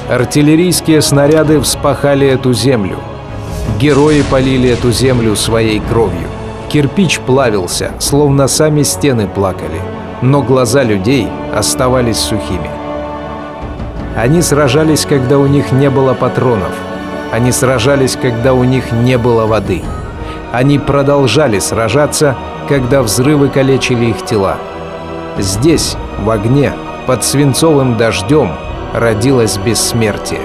Артиллерийские снаряды вспахали эту землю. Герои полили эту землю своей кровью. Кирпич плавился, словно сами стены плакали, но глаза людей оставались сухими. Они сражались, когда у них не было патронов. Они сражались, когда у них не было воды. Они продолжали сражаться, когда взрывы калечили их тела. Здесь, в огне, под свинцовым дождем, родилось бессмертие.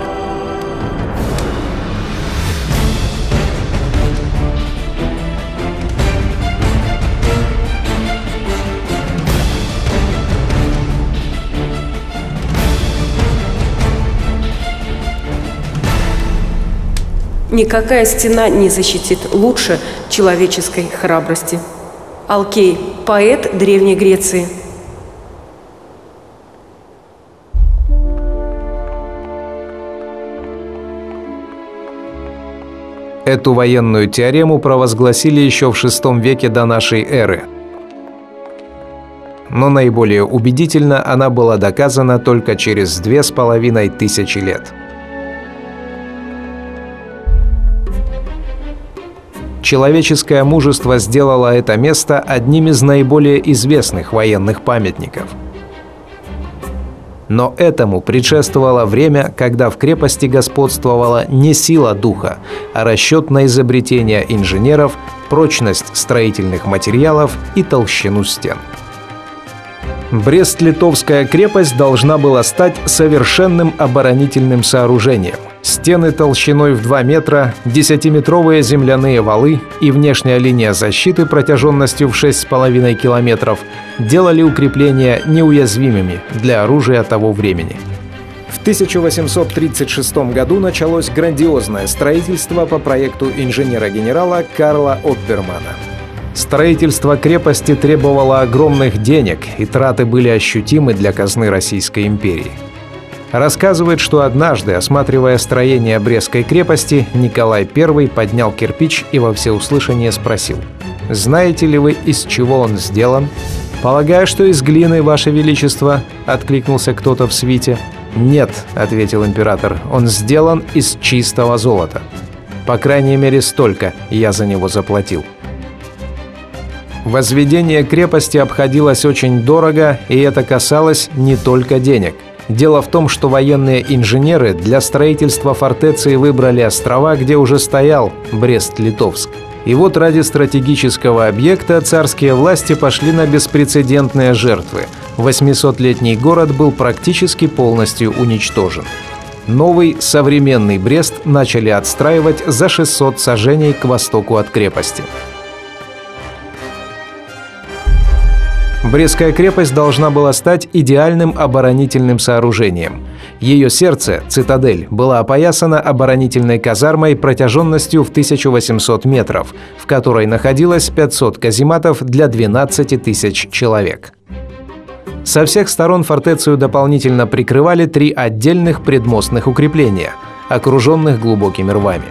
Никакая стена не защитит лучше человеческой храбрости. Алкей – поэт Древней Греции. Эту военную теорему провозгласили еще в VI веке до нашей эры. Но наиболее убедительно она была доказана только через 2500 лет. Человеческое мужество сделало это место одним из наиболее известных военных памятников. Но этому предшествовало время, когда в крепости господствовала не сила духа, а расчет на изобретение инженеров, прочность строительных материалов и толщину стен. Брест-Литовская крепость должна была стать совершенным оборонительным сооружением. Стены толщиной в 2 метра, 10-метровые земляные валы и внешняя линия защиты протяженностью в 6,5 километров делали укрепления неуязвимыми для оружия того времени. В 1836 году началось грандиозное строительство по проекту инженера-генерала Карла Оппермана. Строительство крепости требовало огромных денег, и траты были ощутимы для казны Российской империи. Рассказывает, что однажды, осматривая строение Брестской крепости, Николай I поднял кирпич и во всеуслышание спросил: «Знаете ли вы, из чего он сделан?» «Полагаю, что из глины, Ваше Величество», — откликнулся кто-то в свите. «Нет», — ответил император, — «он сделан из чистого золота. По крайней мере, столько я за него заплатил». Возведение крепости обходилось очень дорого, и это касалось не только денег. Дело в том, что военные инженеры для строительства фортеции выбрали острова, где уже стоял Брест-Литовск. И вот ради стратегического объекта царские власти пошли на беспрецедентные жертвы. 800-летний город был практически полностью уничтожен. Новый современный Брест начали отстраивать за 600 саженей к востоку от крепости. Брестская крепость должна была стать идеальным оборонительным сооружением. Ее сердце, цитадель, была опоясана оборонительной казармой протяженностью в 1800 метров, в которой находилось 500 казематов для 12 тысяч человек. Со всех сторон фортецию дополнительно прикрывали 3 отдельных предмостных укрепления, окруженных глубокими рвами.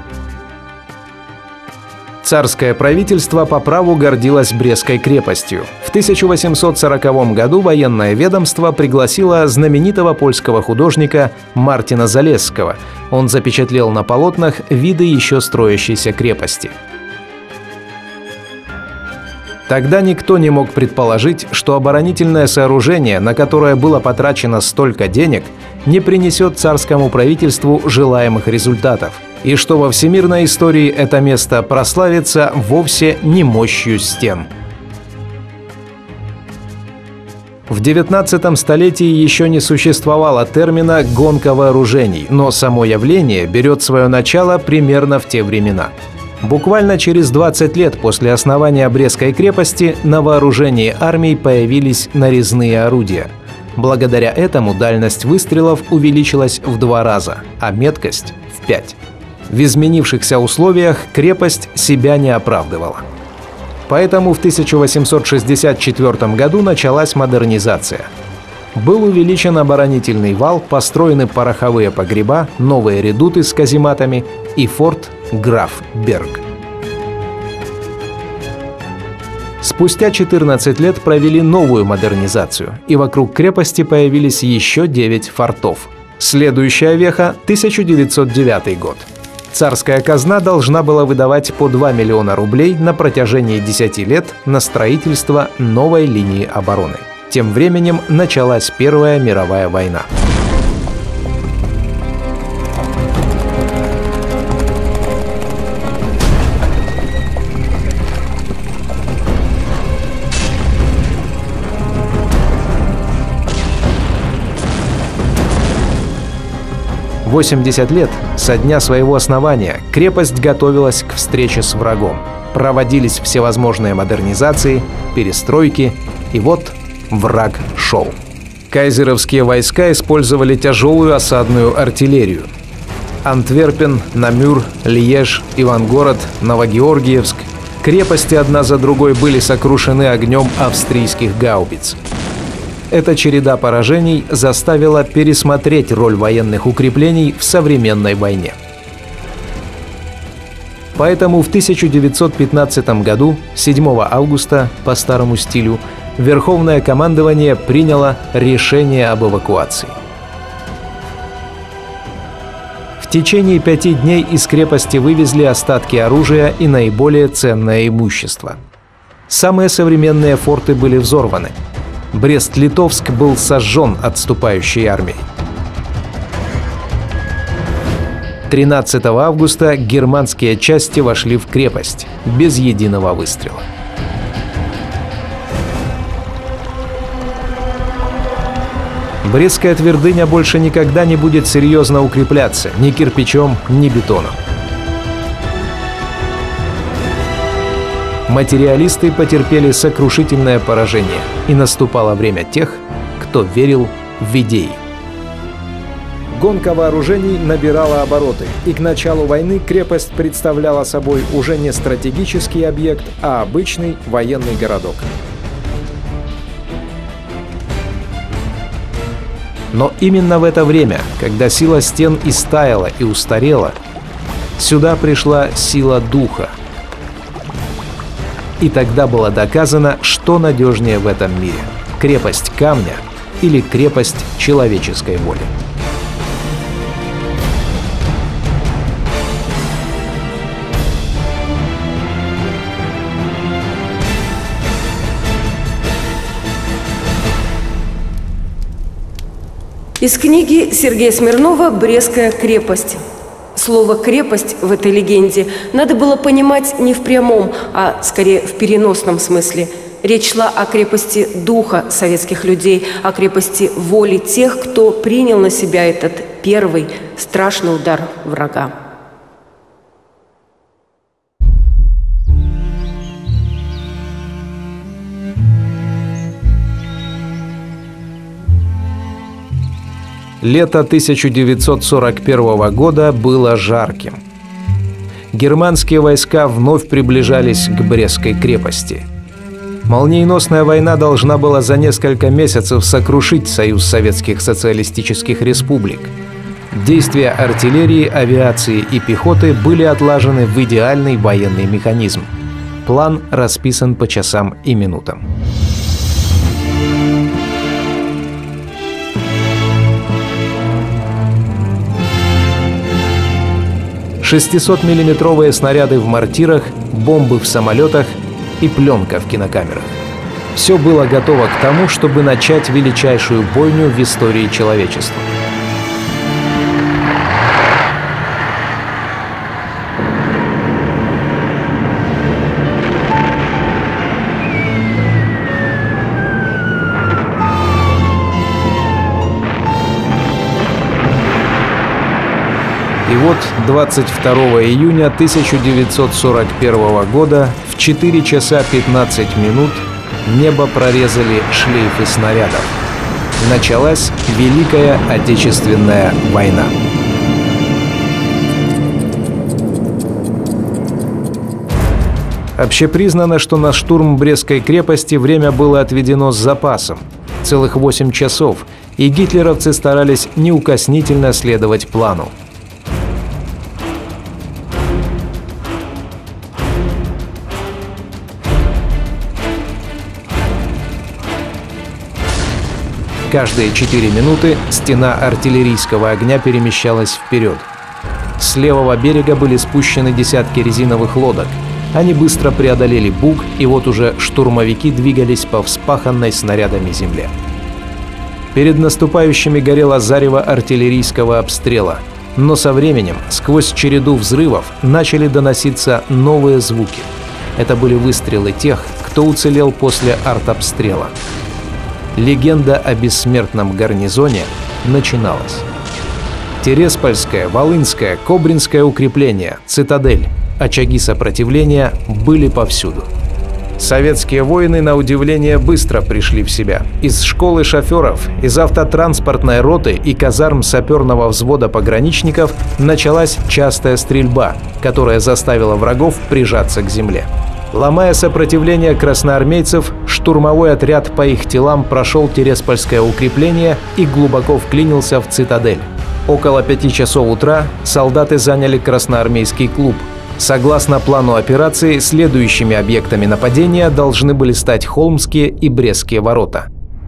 Царское правительство по праву гордилось Брестской крепостью. В 1840 году военное ведомство пригласило знаменитого польского художника Мартина Залесского. Он запечатлел на полотнах виды еще строящейся крепости. Тогда никто не мог предположить, что оборонительное сооружение, на которое было потрачено столько денег, не принесет царскому правительству желаемых результатов, и что во всемирной истории это место прославится вовсе не мощью стен. В 19 столетии еще не существовало термина «гонка вооружений», но само явление берет свое начало примерно в те времена. Буквально через 20 лет после основания Брестской крепости на вооружении армий появились нарезные орудия. Благодаря этому дальность выстрелов увеличилась в 2 раза, а меткость – в 5. В изменившихся условиях крепость себя не оправдывала. Поэтому в 1864 году началась модернизация. Был увеличен оборонительный вал, построены пороховые погреба, новые редуты с казематами и форт Граф Берг. Спустя 14 лет провели новую модернизацию, и вокруг крепости появились еще 9 фортов. Следующая веха – 1909 год. Царская казна должна была выдавать по 2 миллиона рублей на протяжении 10 лет на строительство новой линии обороны. Тем временем началась Первая мировая война. В 80 лет со дня своего основания крепость готовилась к встрече с врагом. Проводились всевозможные модернизации, перестройки, и вот враг шел. Кайзеровские войска использовали тяжелую осадную артиллерию. Антверпен, Намюр, Льеж, Ивангород, Новогеоргиевск. Крепости одна за другой были сокрушены огнем австрийских гаубиц. Эта череда поражений заставила пересмотреть роль военных укреплений в современной войне. Поэтому в 1915 году, 7 августа, по старому стилю, Верховное командование приняло решение об эвакуации. В течение 5 дней из крепости вывезли остатки оружия и наиболее ценное имущество. Самые современные форты были взорваны. Брест-Литовск был сожжен отступающей армией. 13 августа германские части вошли в крепость без единого выстрела. Брестская твердыня больше никогда не будет серьезно укрепляться ни кирпичом, ни бетоном. Материалисты потерпели сокрушительное поражение, и наступало время тех, кто верил в идеи. Гонка вооружений набирала обороты, и к началу войны крепость представляла собой уже не стратегический объект, а обычный военный городок. Но именно в это время, когда сила стен истаяла и устарела, сюда пришла сила духа. И тогда было доказано, что надежнее в этом мире – крепость камня или крепость человеческой воли. Из книги Сергея Смирнова «Брестская крепость». Слово «крепость» в этой легенде надо было понимать не в прямом, а скорее в переносном смысле. Речь шла о крепости духа советских людей, о крепости воли тех, кто принял на себя этот первый страшный удар врага. Лето 1941 года было жарким. Германские войска вновь приближались к Брестской крепости. Молниеносная война должна была за несколько месяцев сокрушить Союз Советских Социалистических Республик. Действия артиллерии, авиации и пехоты были отлажены в идеальный военный механизм. План расписан по часам и минутам. 600-миллиметровые снаряды в мортирах, бомбы в самолетах и пленка в кинокамерах. Все было готово к тому, чтобы начать величайшую бойню в истории человечества. И вот 22 июня 1941 года в 4 часа 15 минут небо прорезали шлейфы снарядов. Началась Великая Отечественная война. Общепризнано, что на штурм Брестской крепости время было отведено с запасом – целых 8 часов, и гитлеровцы старались неукоснительно следовать плану. Каждые 4 минуты стена артиллерийского огня перемещалась вперед. С левого берега были спущены десятки резиновых лодок. Они быстро преодолели Буг, и вот уже штурмовики двигались по вспаханной снарядами земле. Перед наступающими горело зарево артиллерийского обстрела. Но со временем, сквозь череду взрывов, начали доноситься новые звуки. Это были выстрелы тех, кто уцелел после артобстрела. Легенда о бессмертном гарнизоне начиналась. Тереспольское, Волынское, Кобринское укрепление, цитадель, очаги сопротивления были повсюду. Советские воины, на удивление, быстро пришли в себя. Из школы шоферов, из автотранспортной роты и казарм саперного взвода пограничников началась частая стрельба, которая заставила врагов прижаться к земле. Ломая сопротивление красноармейцев, штурмовой отряд по их телам прошел Тереспольское укрепление и глубоко вклинился в цитадель. Около 5 часов утра солдаты заняли красноармейский клуб. Согласно плану операции, следующими объектами нападения должны были стать Холмские и Брестские ворота.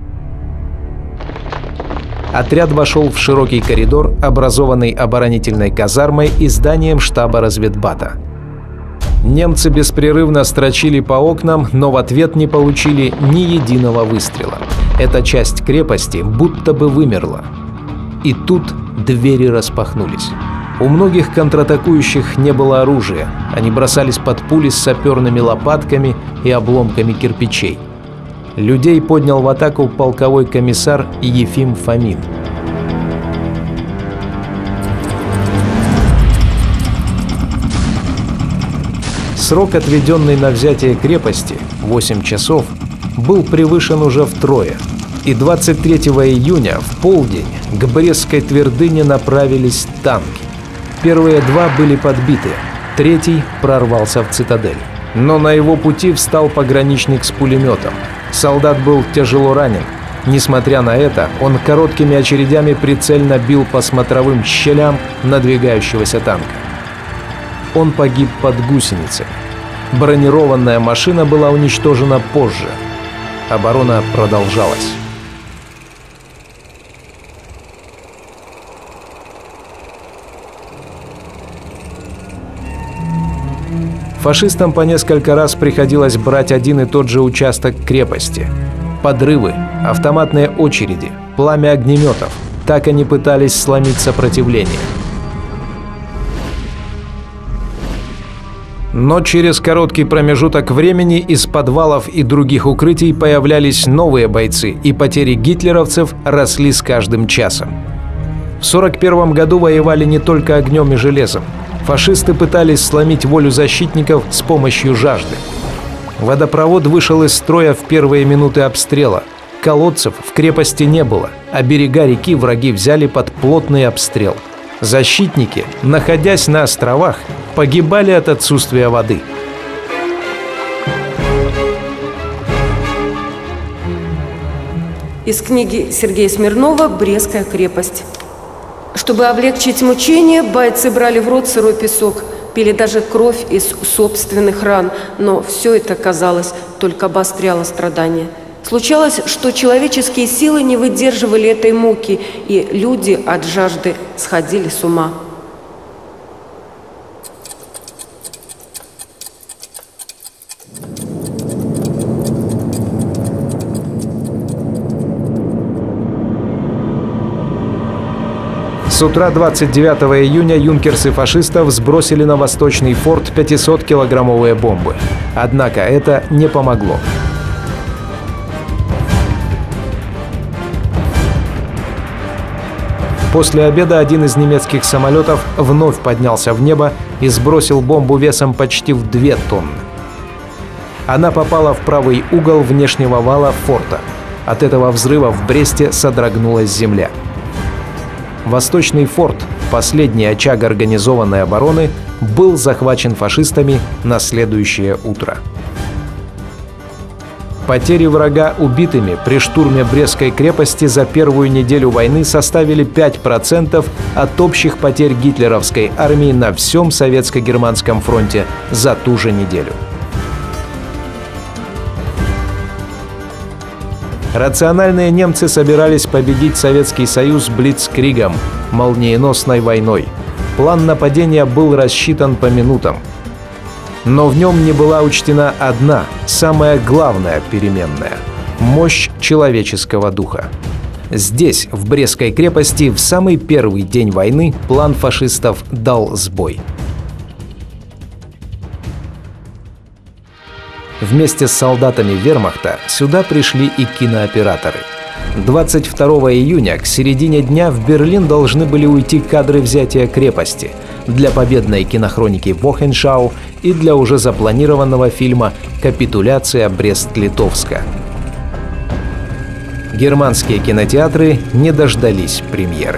Отряд вошел в широкий коридор, образованный оборонительной казармой и зданием штаба разведбата. Немцы беспрерывно строчили по окнам, но в ответ не получили ни единого выстрела. Эта часть крепости будто бы вымерла. И тут двери распахнулись. У многих контратакующих не было оружия. Они бросались под пули с саперными лопатками и обломками кирпичей. Людей поднял в атаку полковой комиссар Ефим Фомин. Срок, отведенный на взятие крепости, 8 часов, был превышен уже втрое. И 23 июня в полдень к Брестской твердыне направились танки. Первые 2 были подбиты, 3-й прорвался в цитадель. Но на его пути встал пограничник с пулеметом. Солдат был тяжело ранен. Несмотря на это, он короткими очередями прицельно бил по смотровым щелям надвигающегося танка. Он погиб под гусеницами. Бронированная машина была уничтожена позже. Оборона продолжалась. Фашистам по несколько раз приходилось брать один и тот же участок крепости. Подрывы, автоматные очереди, пламя огнеметов. Так они пытались сломить сопротивление. Но через короткий промежуток времени из подвалов и других укрытий появлялись новые бойцы, и потери гитлеровцев росли с каждым часом. В 1941 году воевали не только огнем и железом. Фашисты пытались сломить волю защитников с помощью жажды. Водопровод вышел из строя в первые минуты обстрела. Колодцев в крепости не было, а берега реки враги взяли под плотный обстрел. Защитники, находясь на островах, погибали от отсутствия воды. Из книги Сергея Смирнова «Брестская крепость». Чтобы облегчить мучения, бойцы брали в рот сырой песок, пили даже кровь из собственных ран, но все это, казалось, только обостряло страдания. Случалось, что человеческие силы не выдерживали этой муки, и люди от жажды сходили с ума. С утра 29 июня юнкерсы фашистов сбросили на восточный форт 500-килограммовые бомбы. Однако это не помогло. После обеда один из немецких самолетов вновь поднялся в небо и сбросил бомбу весом почти в 2 тонны. Она попала в правый угол внешнего вала форта. От этого взрыва в Бресте содрогнулась земля. Восточный форт, последний очаг организованной обороны, был захвачен фашистами на следующее утро. Потери врага убитыми при штурме Брестской крепости за первую неделю войны составили 5% от общих потерь гитлеровской армии на всем Советско-Германском фронте за ту же неделю. Рациональные немцы собирались победить Советский Союз блицкригом, молниеносной войной. План нападения был рассчитан по минутам. Но в нем не была учтена одна, самая главная переменная – мощь человеческого духа. Здесь, в Брестской крепости, в самый первый день войны план фашистов дал сбой. Вместе с солдатами вермахта сюда пришли и кинооператоры. 22 июня к середине дня в Берлин должны были уйти кадры взятия крепости для победной кинохроники «Вохеншау» и для уже запланированного фильма «Капитуляция Брест-Литовска». Германские кинотеатры не дождались премьеры.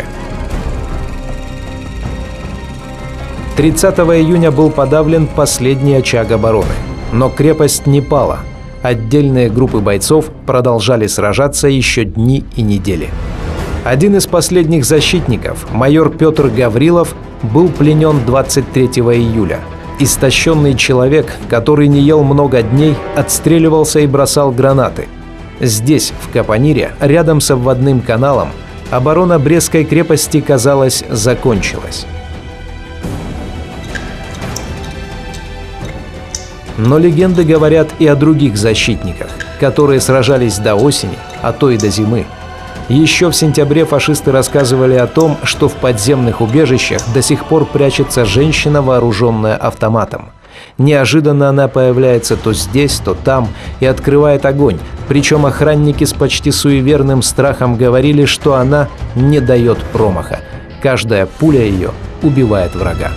30 июня был подавлен последний очаг обороны. Но крепость не пала. Отдельные группы бойцов продолжали сражаться еще дни и недели. Один из последних защитников, майор Петр Гаврилов, был пленен 23 июля. Истощенный человек, который не ел много дней, отстреливался и бросал гранаты. Здесь, в Капонире, рядом с обводным каналом, оборона Брестской крепости, казалось, закончилась. Но легенды говорят и о других защитниках, которые сражались до осени, а то и до зимы. Еще в сентябре фашисты рассказывали о том, что в подземных убежищах до сих пор прячется женщина, вооруженная автоматом. Неожиданно она появляется то здесь, то там и открывает огонь. Причем охранники с почти суеверным страхом говорили, что она не дает промаха. Каждая пуля ее убивает врага.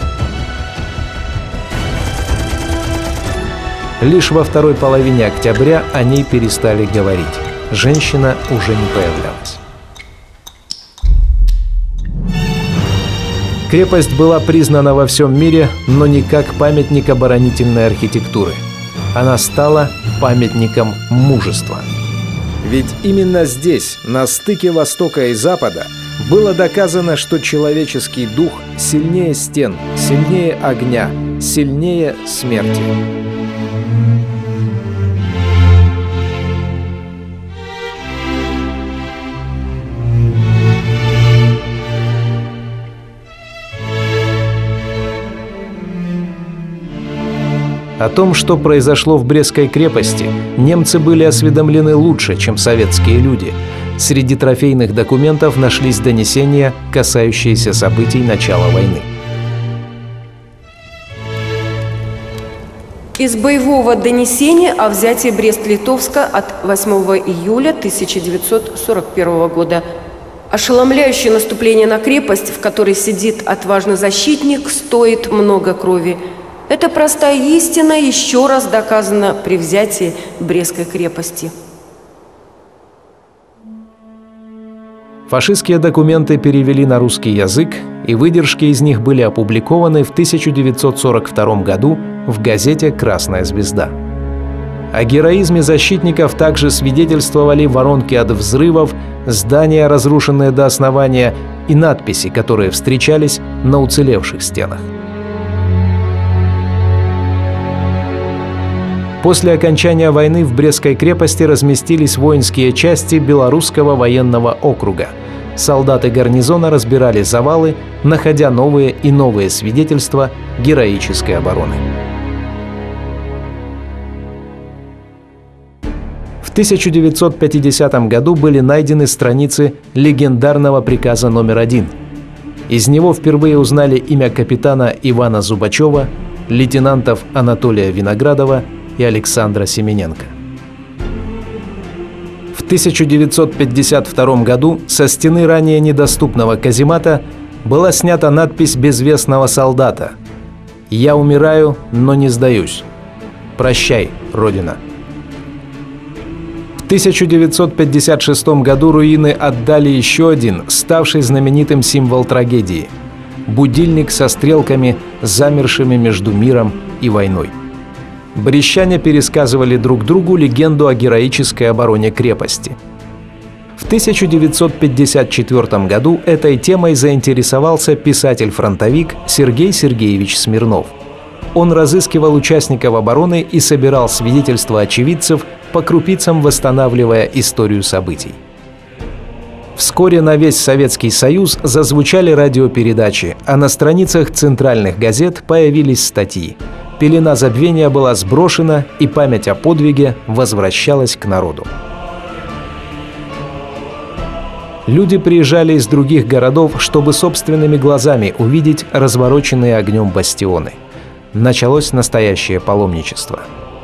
Лишь во второй половине октября о ней перестали говорить. Женщина уже не появлялась. Крепость была признана во всем мире, но не как памятник оборонительной архитектуры. Она стала памятником мужества. Ведь именно здесь, на стыке Востока и Запада, было доказано, что человеческий дух сильнее стен, сильнее огня, сильнее смерти. О том, что произошло в Брестской крепости, немцы были осведомлены лучше, чем советские люди. Среди трофейных документов нашлись донесения, касающиеся событий начала войны. Из боевого донесения о взятии Брест-Литовска от 8 июля 1941 года. Ошеломляющее наступление на крепость, в которой сидит отважный защитник, стоит много крови. Эта простая истина еще раз доказана при взятии Брестской крепости. Фашистские документы перевели на русский язык, и выдержки из них были опубликованы в 1942 году в газете «Красная звезда». О героизме защитников также свидетельствовали воронки от взрывов, здания, разрушенные до основания, и надписи, которые встречались на уцелевших стенах. После окончания войны в Брестской крепости разместились воинские части Белорусского военного округа. Солдаты гарнизона разбирали завалы, находя новые и новые свидетельства героической обороны. В 1950 году были найдены страницы легендарного приказа номер 1. Из него впервые узнали имя капитана Ивана Зубачева, лейтенантов Анатолия Виноградова и Александра Семененко. В 1952 году со стены ранее недоступного каземата была снята надпись безвестного солдата: «Я умираю, но не сдаюсь. Прощай, Родина». В 1956 году руины отдали еще один, ставший знаменитым символ трагедии – будильник со стрелками, замершими между миром и войной. Брестчане пересказывали друг другу легенду о героической обороне крепости. В 1954 году этой темой заинтересовался писатель-фронтовик Сергей Сергеевич Смирнов. Он разыскивал участников обороны и собирал свидетельства очевидцев, по крупицам восстанавливая историю событий. Вскоре на весь Советский Союз зазвучали радиопередачи, а на страницах центральных газет появились статьи. Пелена забвения была сброшена, и память о подвиге возвращалась к народу. Люди приезжали из других городов, чтобы собственными глазами увидеть развороченные огнем бастионы. Началось настоящее паломничество.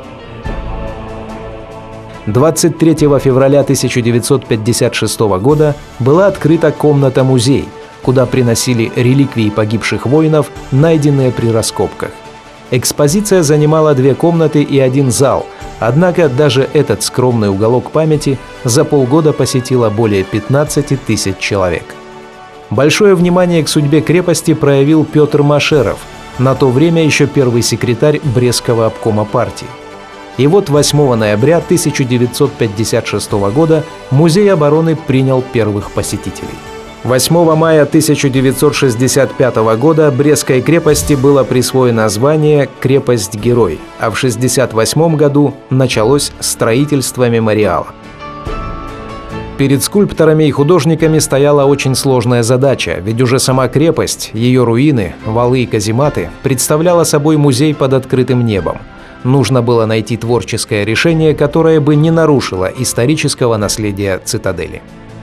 23 февраля 1956 года была открыта комната-музей, куда приносили реликвии погибших воинов, найденные при раскопках. Экспозиция занимала 2 комнаты и 1 зал, однако даже этот скромный уголок памяти за полгода посетило более 15 тысяч человек. Большое внимание к судьбе крепости проявил Петр Машеров, на то время еще первый секретарь Брестского обкома партии. И вот 8 ноября 1956 года Музей обороны принял первых посетителей. 8 мая 1965 года Брестской крепости было присвоено звание «Крепость-герой», а в 1968 году началось строительство мемориала. Перед скульпторами и художниками стояла очень сложная задача, ведь уже сама крепость, ее руины, валы и казематы представляла собой музей под открытым небом. Нужно было найти творческое решение, которое бы не нарушило исторического наследия цитадели.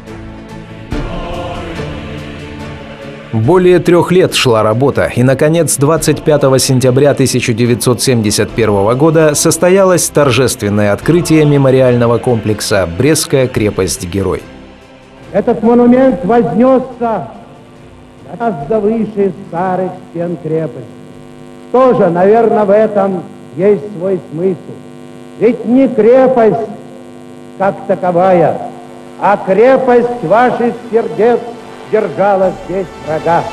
Более 3 лет шла работа, и, наконец, 25 сентября 1971 года состоялось торжественное открытие мемориального комплекса «Брестская крепость-герой». Этот монумент вознесся гораздо выше старых стен крепости. Тоже, наверное, в этом есть свой смысл. Ведь не крепость как таковая, а крепость ваших сердец держала здесь врага.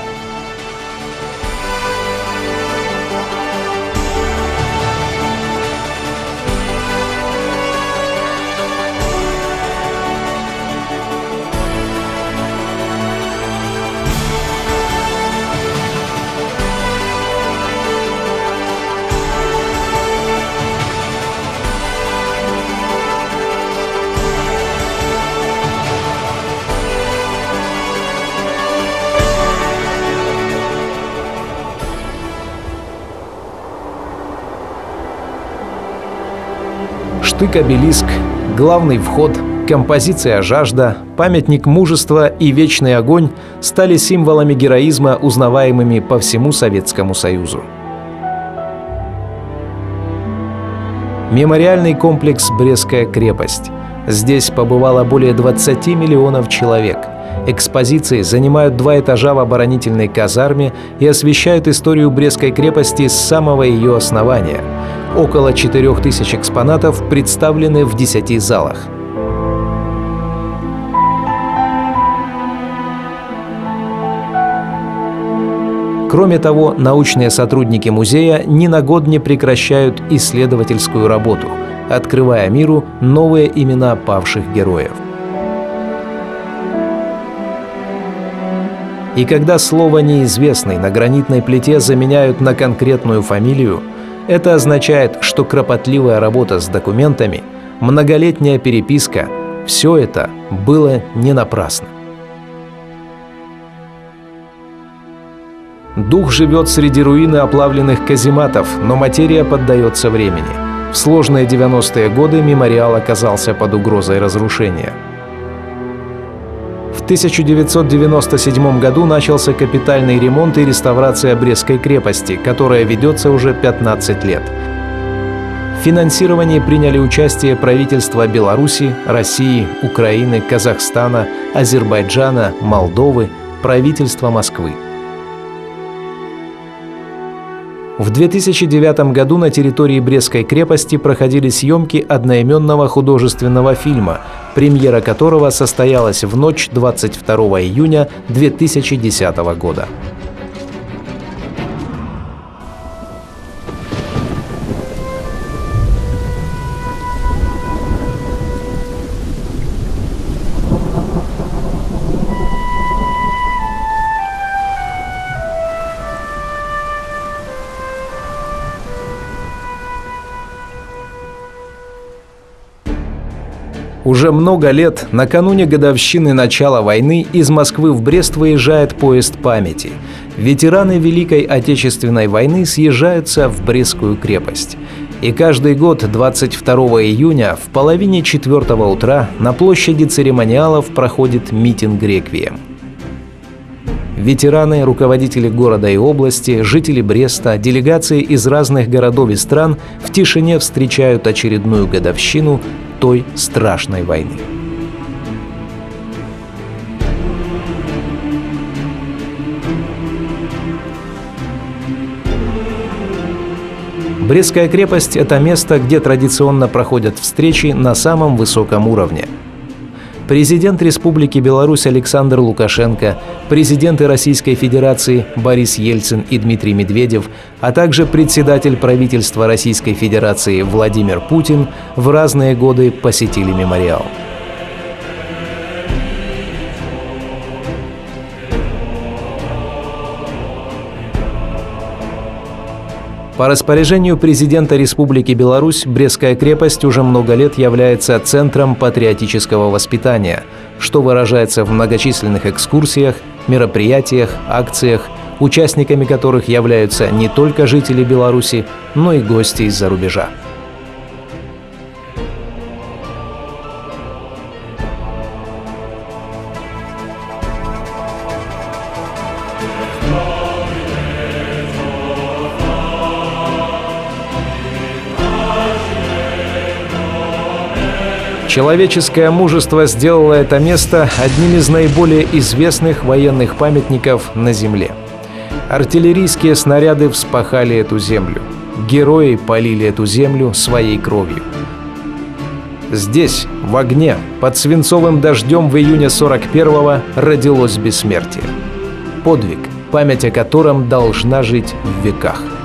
Штык-обелиск, главный вход, композиция «Жажда», памятник мужества и вечный огонь стали символами героизма, узнаваемыми по всему Советскому Союзу. Мемориальный комплекс «Брестская крепость». Здесь побывало более 20 миллионов человек. Экспозиции занимают 2 этажа в оборонительной казарме и освещают историю Брестской крепости с самого ее основания. Около 4000 экспонатов представлены в 10 залах. Кроме того, научные сотрудники музея ни на год не прекращают исследовательскую работу, открывая миру новые имена павших героев. И когда слово «неизвестный» на гранитной плите заменяют на конкретную фамилию, это означает, что кропотливая работа с документами, многолетняя переписка – все это было не напрасно. Дух живет среди руин и оплавленных казематов, но материя поддается времени. В сложные 90-е годы мемориал оказался под угрозой разрушения. В 1997 году начался капитальный ремонт и реставрация Брестской крепости, которая ведется уже 15 лет. В финансировании приняли участие правительства Беларуси, России, Украины, Казахстана, Азербайджана, Молдовы, правительство Москвы. В 2009 году на территории Брестской крепости проходили съемки одноименного художественного фильма, премьера которого состоялась в ночь 22 июня 2010 года. Уже много лет, накануне годовщины начала войны, из Москвы в Брест выезжает поезд памяти. Ветераны Великой Отечественной войны съезжаются в Брестскую крепость. И каждый год 22 июня в половине 4 утра на площади церемониалов проходит митинг-реквием. Ветераны, руководители города и области, жители Бреста, делегации из разных городов и стран в тишине встречают очередную годовщину той страшной войны. Брестская крепость – это место, где традиционно проходят встречи на самом высоком уровне. Президент Республики Беларусь Александр Лукашенко, президенты Российской Федерации Борис Ельцин и Дмитрий Медведев, а также председатель правительства Российской Федерации Владимир Путин в разные годы посетили мемориал. По распоряжению президента Республики Беларусь Брестская крепость уже много лет является центром патриотического воспитания, что выражается в многочисленных экскурсиях, мероприятиях, акциях, участниками которых являются не только жители Беларуси, но и гости из-за рубежа. Человеческое мужество сделало это место одним из наиболее известных военных памятников на Земле. Артиллерийские снаряды вспахали эту землю. Герои полили эту землю своей кровью. Здесь, в огне, под свинцовым дождем в июне 41-го родилось бессмертие. Подвиг, память о котором должна жить в веках.